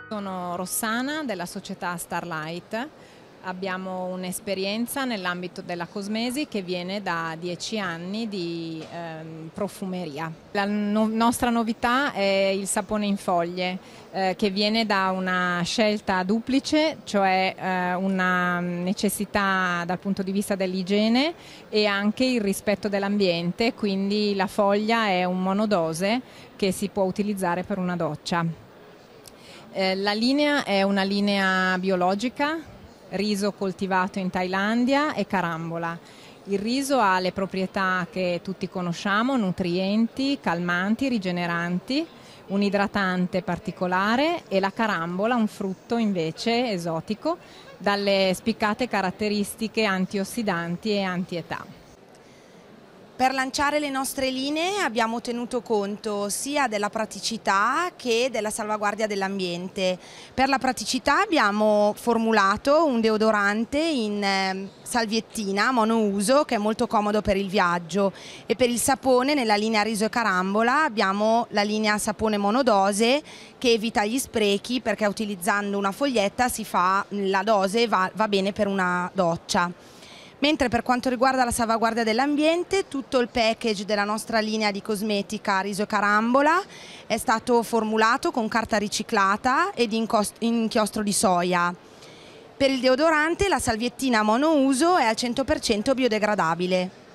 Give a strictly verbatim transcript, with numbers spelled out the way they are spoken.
Sono Rossana della società Starlight. Abbiamo un'esperienza nell'ambito della cosmesi che viene da dieci anni di ehm, profumeria. La no- nostra novità è il sapone in foglie, eh, che viene da una scelta duplice, cioè eh, una necessità dal punto di vista dell'igiene e anche il rispetto dell'ambiente, quindi la foglia è un monodose che si può utilizzare per una doccia. Eh, la linea è una linea biologica, riso coltivato in Thailandia e carambola. Il riso ha le proprietà che tutti conosciamo, nutrienti, calmanti, rigeneranti, un idratante particolare, e la carambola, un frutto invece esotico, dalle spiccate caratteristiche antiossidanti e antietà. Per lanciare le nostre linee abbiamo tenuto conto sia della praticità che della salvaguardia dell'ambiente. Per la praticità abbiamo formulato un deodorante in salviettina monouso che è molto comodo per il viaggio, e per il sapone nella linea riso e carambola abbiamo la linea sapone monodose che evita gli sprechi, perché utilizzando una foglietta si fa la dose, va, va bene per una doccia. Mentre per quanto riguarda la salvaguardia dell'ambiente, tutto il package della nostra linea di cosmetica riso e carambola è stato formulato con carta riciclata ed inchiostro di soia. Per il deodorante la salviettina monouso è al cento per cento biodegradabile.